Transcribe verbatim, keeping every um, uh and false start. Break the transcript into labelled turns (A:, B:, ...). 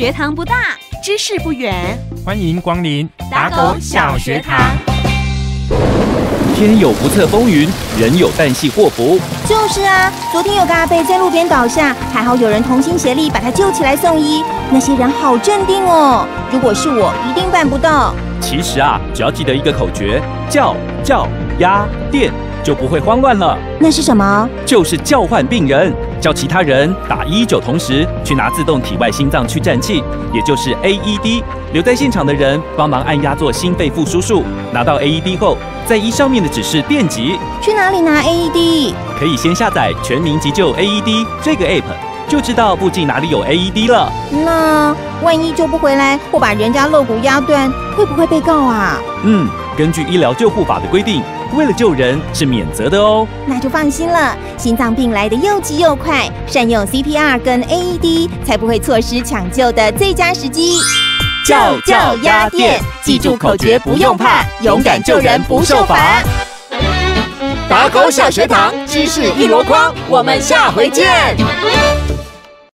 A: 学堂不大，知识不远，
B: 欢迎光临
A: 打狗小学堂。
C: 天有不测风云，人有旦夕祸福。
D: 就是啊，昨天有个阿伯在路边倒下，还好有人同心协力把他救起来送医。那些人好镇定哦，如果是我，一定办不到。
C: 其实啊，只要记得一个口诀：叫叫压电，就不会慌乱了。
D: 那是什么？
C: 就是叫唤病人，叫其他人打一一九，同时去拿自动体外心脏去颤器，也就是 A E D。留在现场的人帮忙按压做心肺复苏术。拿到 A E D 后，再依上面的指示电击。
D: 去哪里拿 A E D？
C: 可以先下载全民急救 A E D 这个 App， 就知道附近哪里有 A E D 了。
D: 那万一救不回来，或把人家肋骨压断，会不会被告啊？
C: 嗯，根据医疗救护法的规定，为了救人是免责的哦。
D: 那就放心了，心脏病来得又急又快，善用 C P R 跟 A E D， 才不会错失抢救的最佳时机。
C: 叫叫压电，记住口诀不用怕，勇敢救人不受罚。
E: 打狗小学堂，知识一箩筐，我们下回见。